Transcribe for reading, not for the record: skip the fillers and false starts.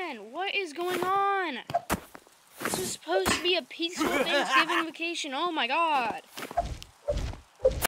again. What is going on? This was supposed to be a peaceful Thanksgiving vacation. Oh my god.